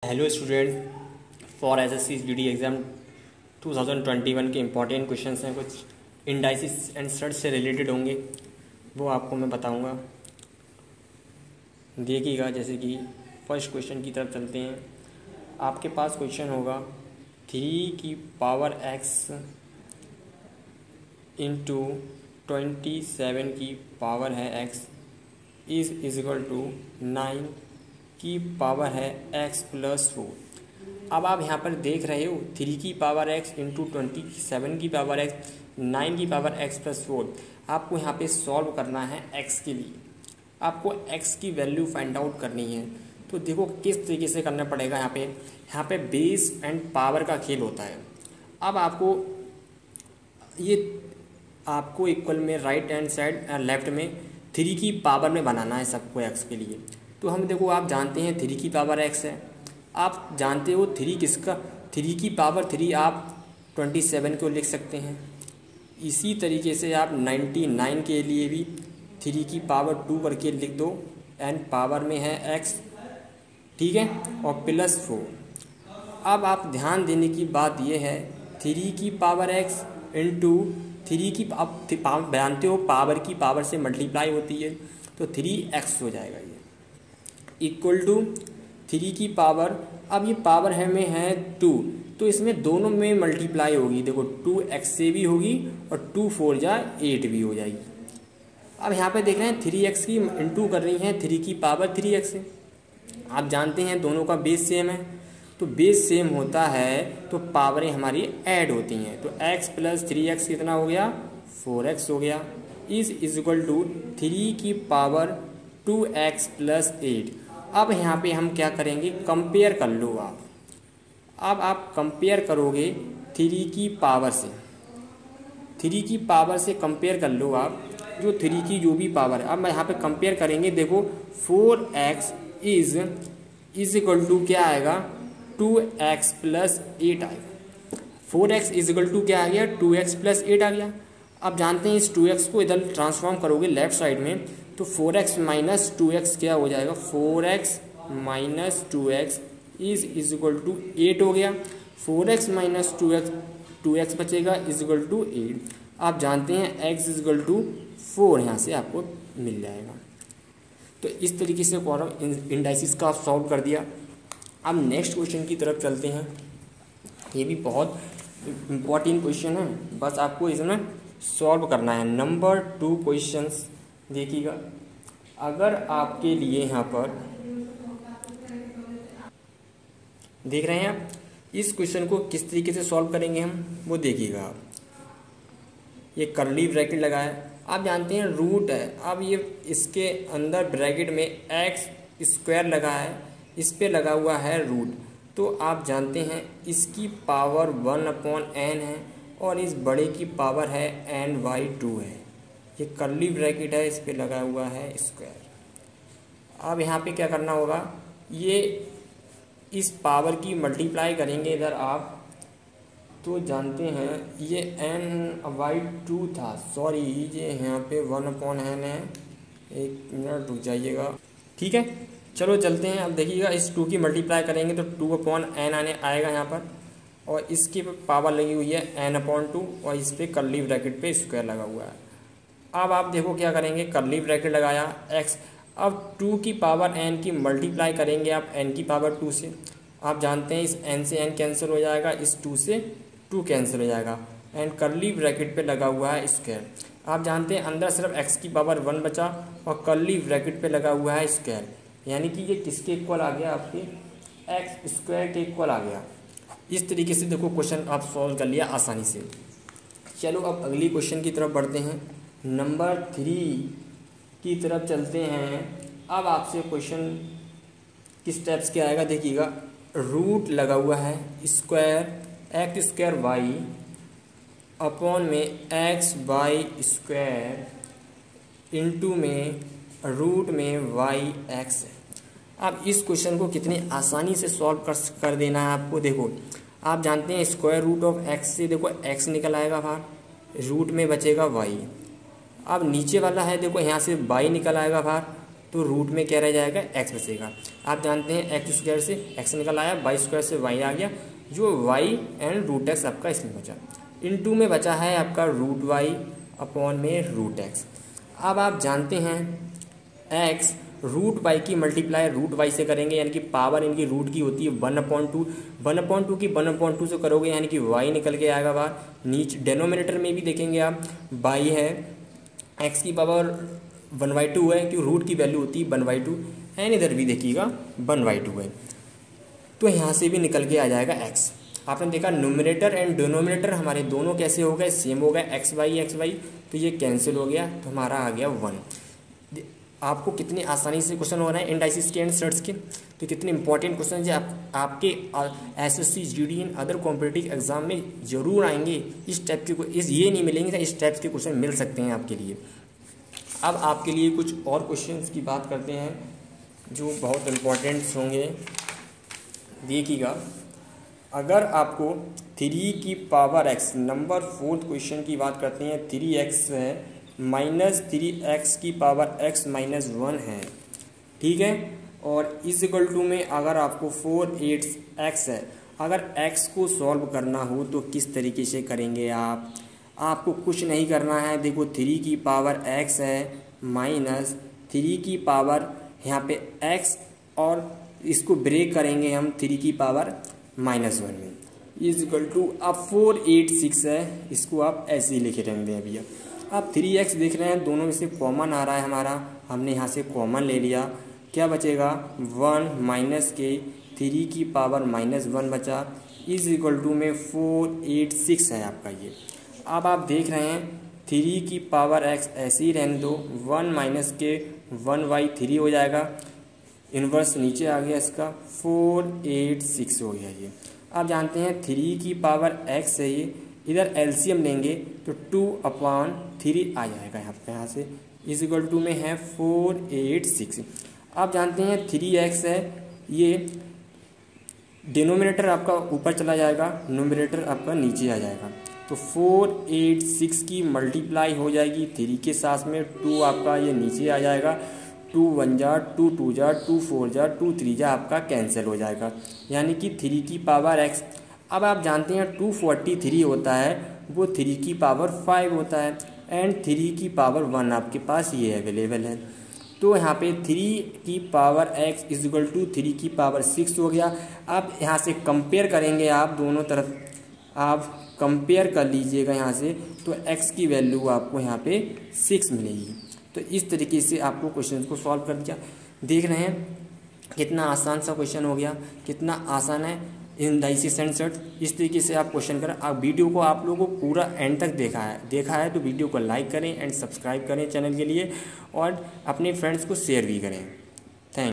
Hello student, for SSC GD exam 2021 के important questions हैं। कुछ इंडाइसिस एंड सर्च से रिलेटेड होंगे, वो आपको मैं बताऊंगा। देखिएगा, जैसे कि फर्स्ट क्वेश्चन की तरफ चलते हैं। आपके पास क्वेश्चन होगा 3 की पावर x इंटू 27 की पावर है x इज इक्वल टू 9 की पावर है x प्लस 4। अब आप यहाँ पर देख रहे हो 3 की पावर x इंटू 27 की पावर x 9 की पावर x प्लस 4। आपको यहाँ पे सॉल्व करना है x के लिए, आपको x की वैल्यू फाइंड आउट करनी है। तो देखो किस तरीके से करना पड़ेगा। यहाँ पे बेस एंड पावर का खेल होता है। अब आपको इक्वल में राइट हैंड साइड लेफ्ट में 3 की पावर में बनाना है सबको x के लिए। तो हम देखो, आप जानते हैं 3 की पावर x है। आप जानते हो 3 किसका, 3 की पावर 3 आप 27 को लिख सकते हैं। इसी तरीके से आप 99 के लिए भी 3 की पावर 2 करके लिख दो, एंड पावर में है x, ठीक है, और प्लस 4। अब आप ध्यान देने की बात यह है 3 की पावर x इंटू 3 की, आप जानते हो पावर की पावर से मल्टीप्लाई होती है, तो 3x हो जाएगा ये, इक्वल टू 3 की पावर। अब ये पावर में है 2, तो इसमें दोनों में मल्टीप्लाई होगी। देखो 2x से भी होगी और 2 4 जा 8 भी हो जाएगी। अब यहाँ पे देख रहे हैं 3x की इंटू कर रही हैं 3 की पावर 3x से। आप जानते हैं दोनों का बेस सेम है, तो बेस सेम होता है तो पावरें हमारी ऐड होती हैं। तो x प्लस 3x कितना हो गया, 4x हो गया, इज इक्वल टू 3 की पावर 2x प्लस 8। अब यहाँ पे हम क्या करेंगे, कंपेयर कर लो आप। अब आप कंपेयर करोगे 3 की पावर से, 3 की पावर से कंपेयर कर लो आप, जो 3 की जो भी पावर है। अब मैं यहाँ पे कंपेयर करेंगे, देखो 4x इज इक्वल टू क्या आएगा, 2x प्लस 8 आएगा। 4x इज इक्वल टू क्या आ गया, 2x प्लस 8 आ गया। अब जानते हैं इस 2x को इधर ट्रांसफॉर्म करोगे लेफ्ट साइड में, तो 4x माइनस 2x क्या हो जाएगा, 4x minus 2x is equal to 8 हो गया। 4x माइनस 2x बचेगा इज इक्वल टू 8। आप जानते हैं x इज इक्वल टू 4 यहाँ से आपको मिल जाएगा। तो इस तरीके से क्वाड्रेटिक इंडाइसिस का आप सॉल्व कर दिया। अब नेक्स्ट क्वेश्चन की तरफ चलते हैं। ये भी बहुत इम्पोर्टेंट क्वेश्चन है, बस आपको इसमें सॉल्व करना है। नंबर 2 क्वेश्चंस देखिएगा। अगर आपके लिए यहाँ पर देख रहे हैं आप, इस क्वेश्चन को किस तरीके से सॉल्व करेंगे हम, वो देखिएगा आप। ये कर्ली ब्रैकेट लगा है, आप जानते हैं रूट है। अब ये इसके अंदर ब्रैकेट में x स्क्वायर लगा है, इस पे लगा हुआ है रूट। तो आप जानते हैं इसकी पावर 1/n है और इस बड़े की पावर है n/2 है। ये कर्ली ब्रैकेट है, इस पे लगा हुआ है स्क्वायर। अब यहाँ पे क्या करना होगा, ये इस पावर की मल्टीप्लाई करेंगे इधर आप, तो जानते हैं ये n/2 था, सॉरी ये यहाँ पे 1/n है। एक मिनट रुक जाइएगा, ठीक है, चलो चलते हैं। अब देखिएगा इस 2 की मल्टीप्लाई करेंगे तो 2/n आने आएगा यहाँ पर, और इसकी पावर लगी हुई है n/2 और इस पर कर्ली ब्रैकेट पे स्क्वायर लगा हुआ है। अब आप देखो क्या करेंगे, कर्ली ब्रैकेट लगाया x। अब 2 की पावर n की मल्टीप्लाई करेंगे आप n की पावर 2 से। आप जानते हैं इस n से n कैंसिल हो जाएगा, इस 2 से 2 कैंसिल हो जाएगा, एंड कर्ली ब्रैकेट पे लगा हुआ है स्क्वायर। आप जानते हैं अंदर सिर्फ x की पावर 1 बचा और कर्ली ब्रैकेट पे लगा हुआ है स्क्वायर, यानी कि ये किसके इक्वल आ गया, आपके x स्क्वायर के इक्वल आ गया। इस तरीके से देखो क्वेश्चन आप सॉल्व कर लिया आसानी से। चलो अब अगली क्वेश्चन की तरफ बढ़ते हैं। नंबर 3 की तरफ चलते हैं। अब आपसे क्वेश्चन किस टाइप्स के आएगा, देखिएगा। रूट लगा हुआ है square x square y upon में x/y स्क्वायर इंटू में रूट में y(x) है। अब इस क्वेश्चन को कितनी आसानी से सॉल्व कर देना है आपको। देखो आप जानते हैं स्क्वायर रूट ऑफ x से देखो x निकल आएगा बाहर, रूट में बचेगा y। अब नीचे वाला है देखो यहाँ से y निकल आएगा बाहर तो रूट में क्या रह जाएगा, एक्स बचेगा। आप जानते हैं एक्स स्क्वायर से एक्स निकल आया, वाई स्क्वायर से वाई आ गया, जो वाई एंड रूट एक्स आपका इसमें बचा। इनटू में बचा है आपका रूट वाई अपॉन में रूट एक्स। अब आप जानते हैं एक्स रूट वाई की मल्टीप्लाई रूट वाई से करेंगे, यानी कि पावर इनकी रूट की होती है 1/2, 1/2 की 1/2 से करोगे यानी कि वाई निकल के आएगा बाहर। नीचे डेनोमिनेटर में भी देखेंगे आप वाई है, एक्स की पावर 1/2 है, क्योंकि रूट की वैल्यू होती है 1/2, एंड इधर भी देखिएगा 1/2 है, तो यहाँ से भी निकल के आ जाएगा एक्स। आपने देखा न्यूमरेटर एंड डिनोमिनेटर हमारे दोनों कैसे हो गए, सेम हो गए, एक्स वाई, तो ये कैंसिल हो गया, तो हमारा आ गया 1। आपको कितनी आसानी से क्वेश्चन हो रहे हैं इंडाइसिस के एंड सर्ट्स के, तो कितने इंपॉर्टेंट क्वेश्चन है आपके SSC GD in other competitive exam में जरूर आएंगे। इस टाइप के ये नहीं मिलेंगे, इस टाइप के क्वेश्चन मिल सकते हैं आपके लिए। अब आपके लिए कुछ और क्वेश्चंस की बात करते हैं जो बहुत इम्पोर्टेंट होंगे। देखिएगा, अगर आपको 3 की power x number 4th question की बात करते हैं, 3x है माइनस 3x की पावर x माइनस 1 है, ठीक है, और इज इक्वल टू में अगर आपको 4/8x है, अगर x को सॉल्व करना हो तो किस तरीके से करेंगे आप? आपको कुछ नहीं करना है। देखो 3 की पावर x है माइनस 3 की पावर यहाँ पे x, और इसको ब्रेक करेंगे हम 3 की पावर -1 में, इज इक्वल टू अब 4/8 है, इसको आप ऐसे ही लिखे रहेंगे। अभी आप 3x देख रहे हैं, दोनों में से कॉमन आ रहा है हमारा, हमने यहाँ से कॉमन ले लिया, क्या बचेगा 1 माइनस के 3 की पावर -1 बचा, इज इक्वल टू में 4/8 है आपका ये। अब आप देख रहे हैं 3 की पावर x ऐसे ही रहने दो, 1 माइनस के 1/3 हो जाएगा, इन्वर्स नीचे आ गया इसका, 4/8 हो गया ये। आप जानते हैं 3 की पावर x है ये, इधर एलसीएम लेंगे तो 2/3 आ जाएगा यहाँ से, इज इक्वल टू में है 4/8। आप जानते हैं 3x है, ये डिनोमिनेटर आपका ऊपर चला जाएगा, न्यूमरेटर आपका नीचे आ जाएगा, तो 4/8 की मल्टीप्लाई हो जाएगी 3 के साथ में, 2 आपका ये नीचे आ जाएगा, 2 1 जा 2 2 जा 2 4 जा 2 3 जा आपका कैंसिल हो जाएगा, यानी कि 3 की पावर x। अब आप जानते हैं 243 होता है, वो 3 की पावर 5 होता है, एंड 3 की पावर 1 आपके पास ये अवेलेबल है, तो यहाँ पे 3 की power x is equal to 3 की पावर 6 हो गया। आप यहाँ से कंपेयर करेंगे, आप दोनों तरफ आप कंपेयर कर लीजिएगा यहाँ से, तो x की वैल्यू आपको यहाँ पे 6 मिलेगी। तो इस तरीके से आपको क्वेश्चन को सॉल्व कर दिया। देख रहे हैं कितना आसान सा क्वेश्चन हो गया, कितना आसान है इंडाइसिस एंड सर्ट्स। इस तरीके से आप क्वेश्चन करें। आप वीडियो को आप लोगों को पूरा एंड तक देखा है तो वीडियो को लाइक करें एंड सब्सक्राइब करें चैनल के लिए, और अपने फ्रेंड्स को शेयर भी करें।